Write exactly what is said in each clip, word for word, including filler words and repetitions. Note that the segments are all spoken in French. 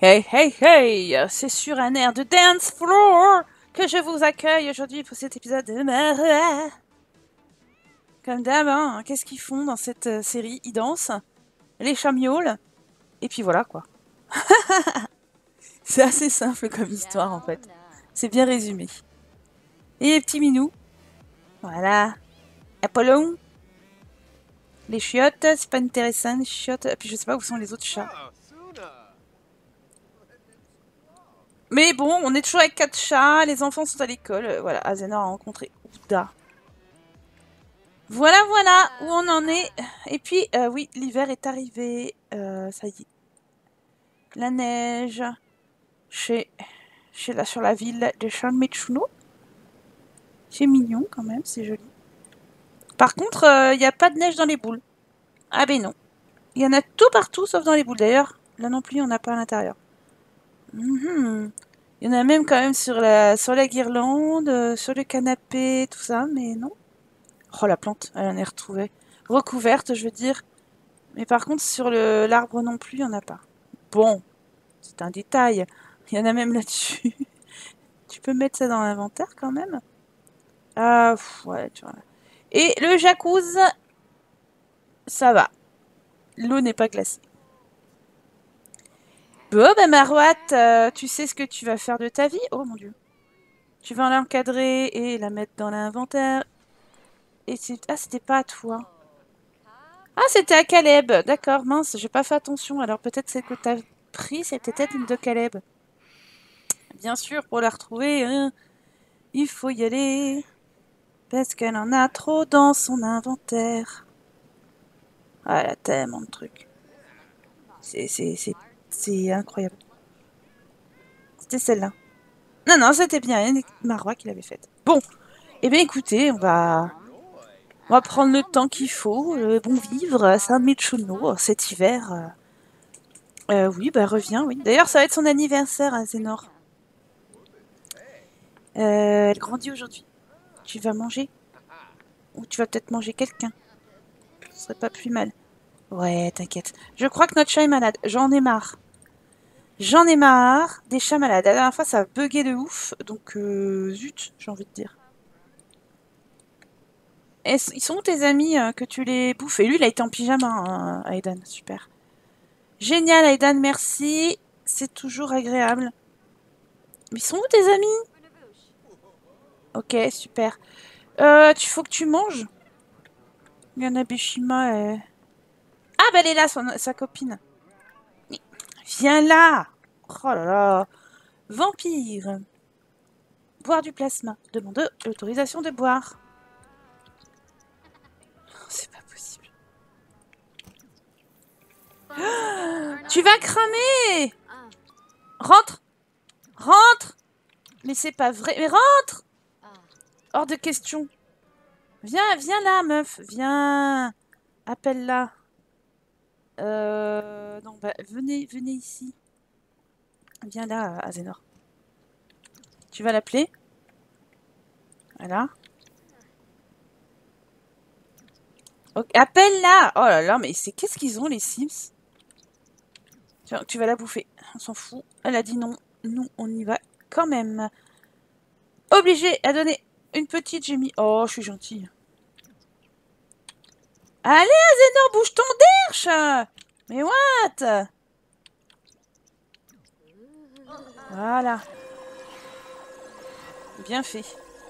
Hey, hey, hey! C'est sur un air de dance floor que je vous accueille aujourd'hui pour cet épisode de Marois. Comme d'hab, hein, qu'est-ce qu'ils font dans cette euh, série? Ils dansent, les chats miaulent, et puis voilà quoi. C'est assez simple comme histoire en fait. C'est bien résumé. Et les petits minous, voilà. Apollon, les chiottes, c'est pas intéressant les chiottes. Et puis je sais pas où sont les autres chats. Mais bon, on est toujours avec quatre chats, les enfants sont à l'école. euh, Voilà, Azénor a rencontré Ouda. Voilà, voilà où on en est. Et puis, euh, oui, l'hiver est arrivé. Euh, ça y est. La neige chez, chez la, sur la ville de Shanmechuno. C'est mignon quand même, c'est joli. Par contre, il n'y a pas de neige dans les boules. Ah ben non. Il y en a tout partout sauf dans les boules. D'ailleurs, là non plus, il n'y en a pas à l'intérieur. Mm-hmm. Il y en a même quand même sur la, sur la guirlande, euh, sur le canapé, tout ça, mais non. Oh, la plante, elle en est retrouvée. Recouverte, je veux dire. Mais par contre, sur le l'arbre non plus, il n'y en a pas. Bon, c'est un détail. Il y en a même là-dessus. Tu peux mettre ça dans l'inventaire quand même. Ah, pff, ouais, tu vois. Et le jacuzzi, ça va. L'eau n'est pas glacée. Bon, ben Marouat, euh, tu sais ce que tu vas faire de ta vie? Oh mon dieu. Tu vas l'encadrer et la mettre dans l'inventaire. Et c'est... Ah, c'était pas à toi. Ah, c'était à Caleb. D'accord, mince, j'ai pas fait attention. Alors peut-être celle que t'as pris, c'était peut-être une de Caleb. Bien sûr, pour la retrouver, hein, il faut y aller. Parce qu'elle en a trop dans son inventaire. Ah, elle a tellement de trucs. C'est, c'est, c'est, c'est incroyable. C'était celle-là. Non, non, c'était bien Marois qui l'avait faite. Bon, eh bien écoutez, on va, on va prendre le temps qu'il faut, le bon vivre à Saint-Michonneau cet hiver. Euh, euh, oui, bah reviens, oui. D'ailleurs, ça va être son anniversaire à Zénor. Euh, elle grandit aujourd'hui. Tu vas manger? Ou tu vas peut-être manger quelqu'un? Ce serait pas plus mal. Ouais, t'inquiète. Je crois que notre chat est malade. J'en ai marre. J'en ai marre des chats malades. La dernière fois, ça a bugué de ouf. Donc, euh, zut, j'ai envie de dire. Et ils sont où tes amis euh, que tu les bouffes? Et lui, il a été en pyjama, hein, Aidan. Super. Génial, Aidan, merci. C'est toujours agréable. Mais ils sont où tes amis? Ok, super. Euh, tu faut que tu manges. Yanabeshima est... Ah, bah elle est là, son, sa copine. Viens là. Oh là là. Vampire. Boire du plasma. Demande l'autorisation de boire. Oh, c'est pas possible. Ah, tu vas cramer. Rentre. Rentre. Mais c'est pas vrai. Mais rentre. Hors de question. Viens, viens là, meuf. Viens. Appelle-la. Euh... Non, bah, venez, venez ici. Viens là, Azénor. Tu vas l'appeler. Voilà. Okay. Appelle-la. Oh là là, mais c'est qu'est-ce qu'ils ont, les Sims? Tu vas, tu vas la bouffer. On s'en fout. Elle a dit non. Nous, on y va quand même. Obligé à donner une petite, j'ai mis... Oh, je suis gentille. Allez, Azénor, bouge ton derche. Mais what? Voilà. Bien fait.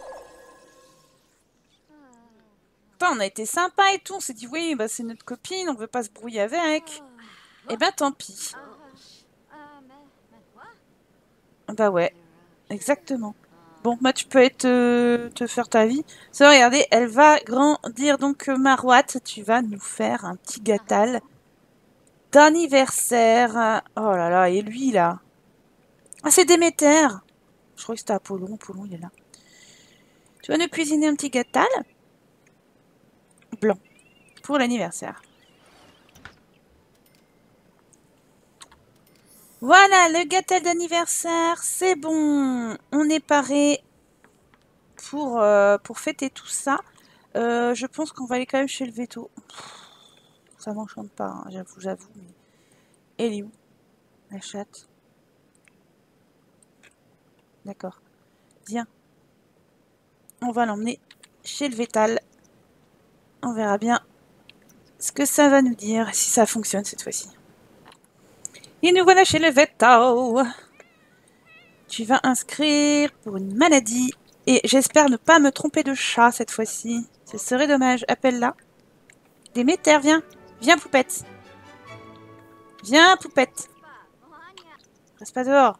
Attends, on a été sympa et tout. On s'est dit, oui, bah, c'est notre copine, on veut pas se brouiller avec. Eh ben, tant pis. Bah ouais, exactement. Bon, bah tu peux être, euh, te faire ta vie. Ça, regardez, elle va grandir. Donc, Marouat, tu vas nous faire un petit gâtal d'anniversaire. Oh là là, et lui, là. Ah, c'est Déméter. Je crois que c'était Apollon. Apollon, il est là. Tu vas nous cuisiner un petit gâtal blanc pour l'anniversaire. Voilà, le gâtel d'anniversaire, c'est bon. On est paré pour, euh, pour fêter tout ça. Euh, je pense qu'on va aller quand même chez le veto. Ça m'enchante pas, hein, j'avoue, j'avoue. Mais... Elle est où, la chatte? D'accord. Viens. On va l'emmener chez le Vétal. On verra bien ce que ça va nous dire, si ça fonctionne cette fois-ci. Et nous voilà chez le Vétal. Tu vas inscrire pour une maladie. Et j'espère ne pas me tromper de chat cette fois-ci. Ce serait dommage. Appelle-la. Déméter, viens. Viens, poupette. Viens, poupette. Reste pas dehors.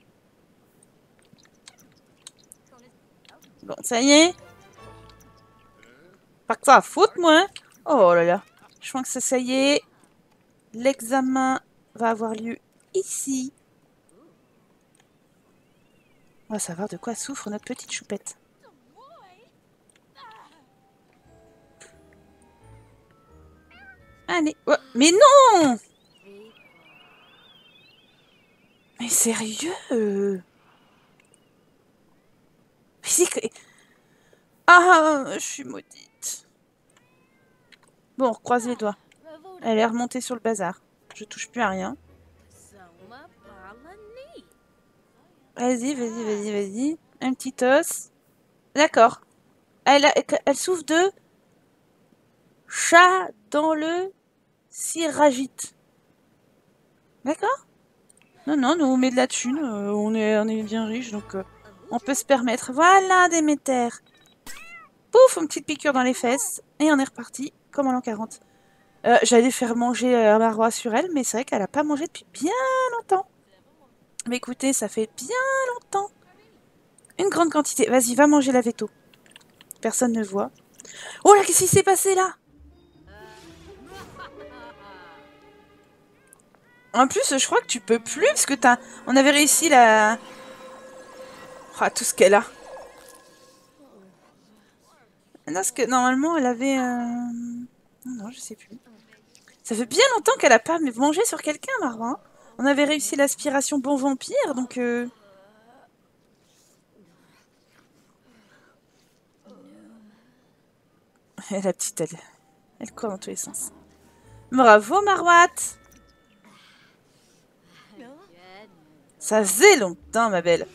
Bon, ça y est. Pas que ça à foutre, moi. Hein. Oh là là. Je crois que ça, ça y est. L'examen va avoir lieu ici. On va savoir de quoi souffre notre petite choupette. Allez. Oh, mais non! Mais sérieux? Mais ah, je suis maudite. Bon, on croise les doigts. Elle est remontée sur le bazar. Je touche plus à rien. Vas-y, vas-y, vas-y, vas-y. Un petit os. D'accord. Elle, a, elle souffre de chat dans le cirragite. D'accord? Non, non, nous on met de la thune. Euh, on, est, on est bien riche, donc euh, on peut se permettre. Voilà, Déméter. Pouf, une petite piqûre dans les fesses. Et on est reparti, comme en l'an quarante. Euh, J'allais faire manger euh, un marois sur elle, mais c'est vrai qu'elle n'a pas mangé depuis bien longtemps. Mais écoutez, ça fait bien longtemps. Une grande quantité. Vas-y, va manger la veto. Personne ne voit. Oh là, qu'est-ce qui s'est passé là? En plus, je crois que tu peux plus, parce que t'as... on avait réussi la... Oh, tout ce qu'elle a. Non, parce que normalement, elle avait... Euh... Non, je sais plus. Ça fait bien longtemps qu'elle a pas mangé sur quelqu'un, Marwa. On avait réussi l'aspiration bon vampire, donc... Euh... Et la petite, elle... Elle court dans tous les sens. Bravo, Marwat! Ça faisait longtemps, ma belle.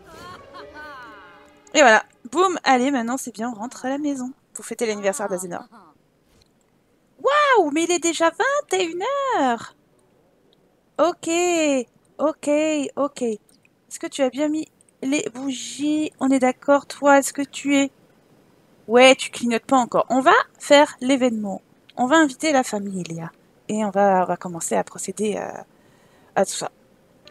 Et voilà. Boum. Allez, maintenant, c'est bien, on rentre à la maison. Pour fêter l'anniversaire d'Azénor. Waouh, mais il est déjà vingt et une heures. Ok. Ok, ok. Est-ce que tu as bien mis les bougies? On est d'accord, toi, est-ce que tu es... Ouais, tu clignotes pas encore. On va faire l'événement. On va inviter la famille, Elia. Et on va, on va commencer à procéder à, à tout ça.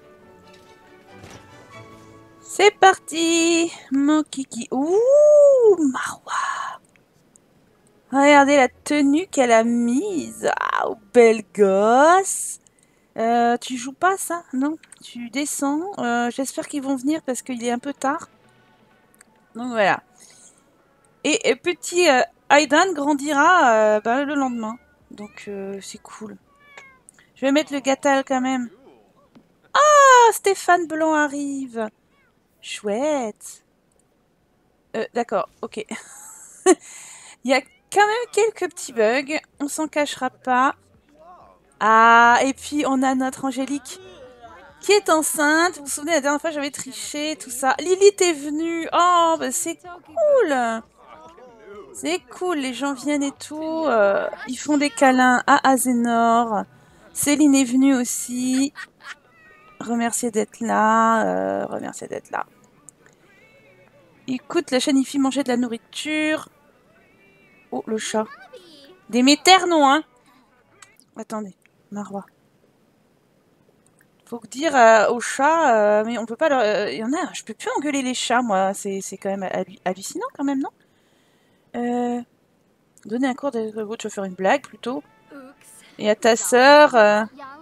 C'est parti, mon kiki. Ouh, Marwa. Regardez la tenue qu'elle a mise. Ah, belle gosse. Euh, tu joues pas ça? Non, tu descends. Euh, J'espère qu'ils vont venir parce qu'il est un peu tard. Donc voilà. Et, et petit euh, Aidan grandira euh, bah, le lendemain. Donc euh, c'est cool. Je vais mettre le gâtal quand même. Ah, Stéphane Blanc arrive. Chouette. Euh, D'accord, ok. Il y a quand même quelques petits bugs. On s'en cachera pas. Ah, et puis on a notre Angélique qui est enceinte. Vous vous souvenez, la dernière fois j'avais triché, tout ça. Lilith est venue. Oh, bah c'est cool. C'est cool, les gens viennent et tout. Euh, ils font des câlins à Azénor. Céline est venue aussi. Remercier d'être là. Euh, remercier d'être là. Écoute, la Chanifi mangeait de la nourriture. Oh, le chat. Déméter, non, hein. Attendez, Marwa. Faut dire euh, aux chats, euh, mais on peut pas leur... Il euh, y en a, je peux plus engueuler les chats, moi. C'est quand même hallucinant, quand même, non? Euh... Donner un cours de... Tu vas faire une blague, plutôt. Et à ta sœur... Euh...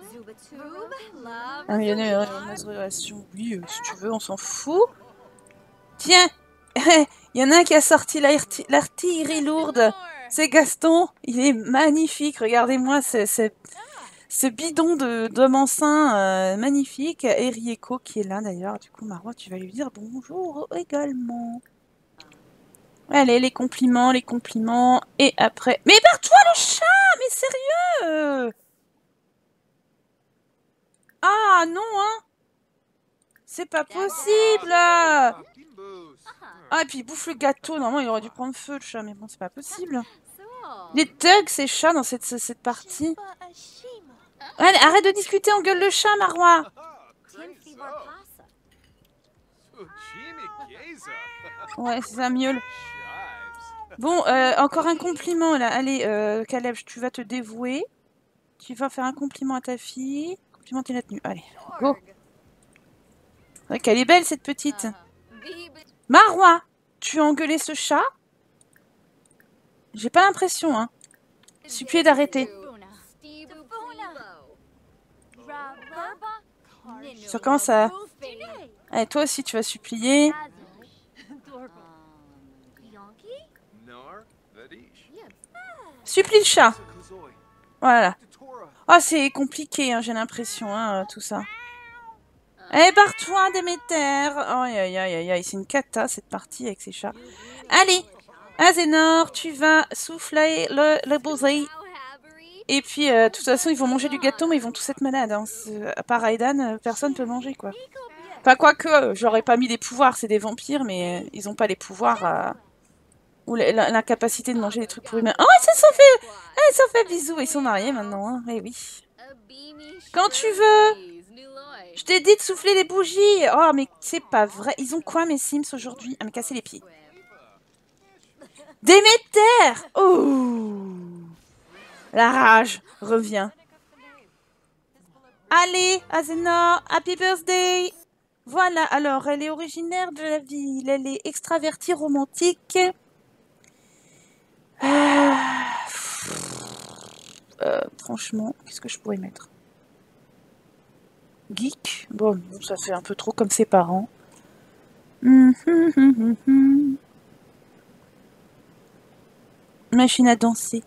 Un millionnaire, une relation. Oui, euh, si tu veux, on s'en fout. Tiens, il y en a un qui a sorti l'artillerie lourde. C'est Gaston. Il est magnifique. Regardez-moi ce, ce bidon d'homme enceint euh, magnifique. Et Rieko qui est là d'ailleurs. Du coup, Marwa, tu vas lui dire bonjour également. Allez, les compliments, les compliments. Et après... Mais barre-toi le chat! Mais sérieux! Ah non, hein! C'est pas possible. Ah, et puis il bouffe le gâteau. Normalement, il aurait dû prendre feu, le chat. Mais bon, c'est pas possible. Les thugs, ces chats dans cette, cette partie. Allez, arrête de discuter, engueule le chat, Marwa. Ouais, c'est ça, miaule. Bon, euh, encore un compliment, là. Allez, euh, Caleb, tu vas te dévouer. Tu vas faire un compliment à ta fille. Complimenter la tenue. Allez, go. C'est vrai qu'elle est belle, cette petite. Marwa, tu as engueulé ce chat? J'ai pas l'impression, hein. Supplier d'arrêter. Ça commence à... Allez, toi aussi, tu vas supplier. Supplie le chat. Voilà. Oh, c'est compliqué, hein, j'ai l'impression, hein, tout ça. Allez, barre-toi, Déméter. Oh, aïe, aïe, aïe, aïe, c'est une cata, cette partie, avec ces chats. Allez, Azénor, tu vas souffler le, le bosé. Et puis, euh, de toute façon, ils vont manger du gâteau, mais ils vont tous être malades. Hein. À part Aidan, euh, personne peut manger, quoi. Enfin, quoique, euh, j'aurais pas mis les pouvoirs, c'est des vampires, mais euh, ils ont pas les pouvoirs... Euh... Ou l'incapacité de manger des trucs pour humains. Oh, ils se sont fait... Ah, ils se sont fait bisous, ils sont mariés maintenant. Hein. Eh oui. Quand tu veux. Je t'ai dit de souffler les bougies. Oh, mais c'est pas vrai. Ils ont quoi, mes Sims, aujourd'hui? À me casser les pieds. Déméter. Oh. La rage revient. Allez, Azénor, happy birthday. Voilà, alors, elle est originaire de la ville. Elle est extravertie, romantique. Ah. Euh, franchement, qu'est-ce que je pourrais mettre? Geek? Bon, ça fait un peu trop comme ses parents. Mmh, mmh, mmh, mmh. Machine à danser.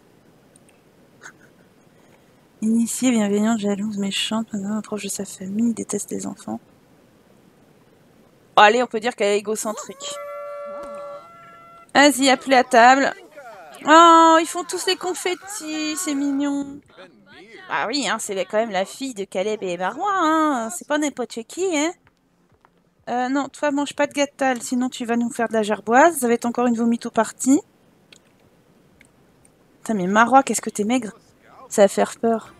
Initiée, bienveillante, jalouse, méchante, proche de sa famille, déteste les enfants. Oh, allez, on peut dire qu'elle est égocentrique. Vas-y, appelez à table. Oh, ils font tous les confettis, c'est mignon. Ah oui, hein, c'est quand même la fille de Caleb et Marwa, hein. C'est pas n'importe qui, hein. Euh, non, toi, mange pas de gâtal, sinon tu vas nous faire de la gerboise. Ça va être encore une vomito partie. Putain, mais Marwa, qu'est-ce que t'es maigre. Ça va faire peur.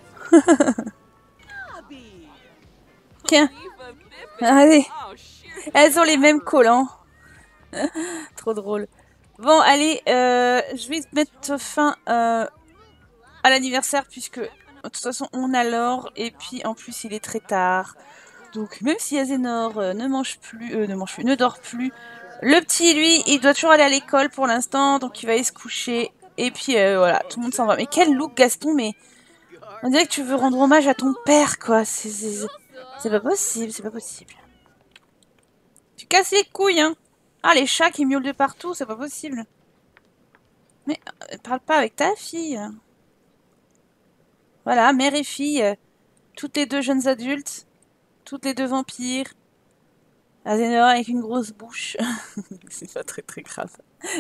Tiens. Allez. Elles ont les mêmes collants. Trop drôle. Bon, allez, euh, je vais mettre fin euh, à l'anniversaire puisque, de toute façon, on a l'or. Et puis, en plus, il est très tard. Donc, même si Azénor euh, ne mange plus, euh, ne mange plus, ne dort plus, le petit, lui, il doit toujours aller à l'école pour l'instant. Donc, il va aller se coucher. Et puis, euh, voilà, tout le monde s'en va. Mais quel look, Gaston, mais... On dirait que tu veux rendre hommage à ton père, quoi. C'est pas possible, c'est pas possible. Tu casses les couilles, hein. Ah, les chats qui miaulent de partout, c'est pas possible. Mais euh, parle pas avec ta fille. Voilà, mère et fille, euh, toutes les deux jeunes adultes, toutes les deux vampires. Azénor avec une grosse bouche. C'est pas très très grave.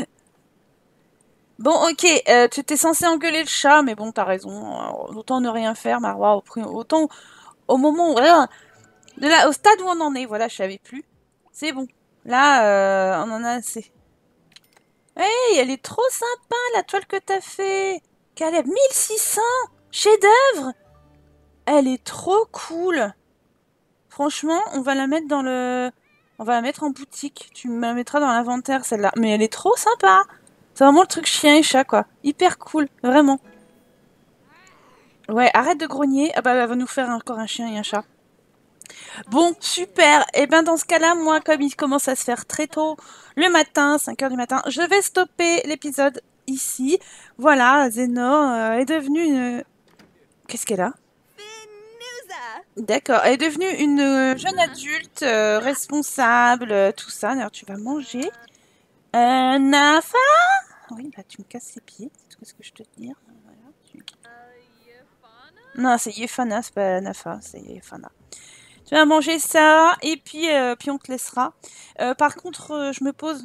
Bon, ok, euh, tu étais censé engueuler le chat, mais bon, t'as raison. Alors, autant ne rien faire, Marwa. Autant au moment où... De là, au stade où on en est, voilà, je savais plus. C'est bon. Là, euh, on en a assez. Hey, elle est trop sympa, la toile que t'as fait. Caleb, mille six cents chef-d'œuvre. Elle est trop cool. Franchement, on va la mettre dans le... On va la mettre en boutique. Tu me la mettras dans l'inventaire, celle-là. Mais elle est trop sympa. C'est vraiment le truc chien et chat, quoi. Hyper cool, vraiment. Ouais, arrête de grogner. Ah bah, elle va nous faire encore un chien et un chat. Bon, super. Et bien dans ce cas-là, moi, comme il commence à se faire très tôt, le matin, cinq heures du matin, je vais stopper l'épisode ici. Voilà, Zénor euh, est devenue une... Qu'est-ce qu'elle a? D'accord, elle est devenue une jeune adulte, euh, responsable, euh, tout ça. D'ailleurs, tu vas manger. Euh, Nafa? Oui, bah tu me casses les pieds, c'est tout ce que je te dis. Voilà, tu... Non, c'est Yefana, c'est pas Nafa, c'est Yefana. Tu vas manger ça, et puis, euh, puis on te laissera. Euh, par contre, euh, je me pose...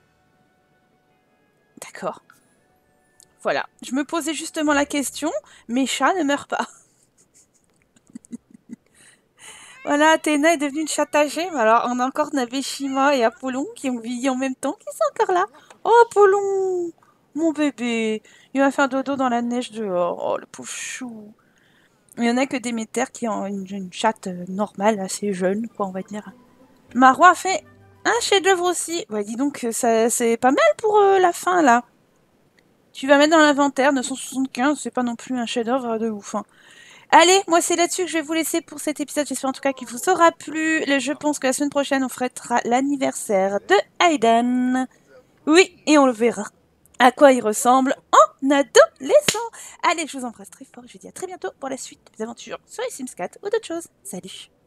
D'accord. Voilà. Je me posais justement la question, mes chats ne meurent pas. Voilà, Athéna est devenue une chatte âgée. Mais alors, on a encore Nabeshima et Apollon qui ont vieilli en même temps, qui sont encore là. Oh, Apollon, mon bébé. Il va faire dodo dans la neige dehors. Oh, le pauvre chou. Il y en a que Déméter qui est une, une chatte euh, normale, assez jeune, quoi, on va dire. Marois a fait un chef-d'œuvre aussi. Ouais, dis donc, ça, c'est pas mal pour euh, la fin, là. Tu vas mettre dans l'inventaire, neuf cent soixante-quinze, c'est pas non plus un chef-d'œuvre de ouf. Hein. Allez, moi c'est là-dessus que je vais vous laisser pour cet épisode. J'espère en tout cas qu'il vous aura plu. Je pense que la semaine prochaine, on fêtera l'anniversaire de Aiden. Oui, et on le verra à quoi il ressemble en adolescent. Allez, je vous embrasse très fort. Je vous dis à très bientôt pour la suite des aventures sur les Sims quatre ou d'autres choses. Salut!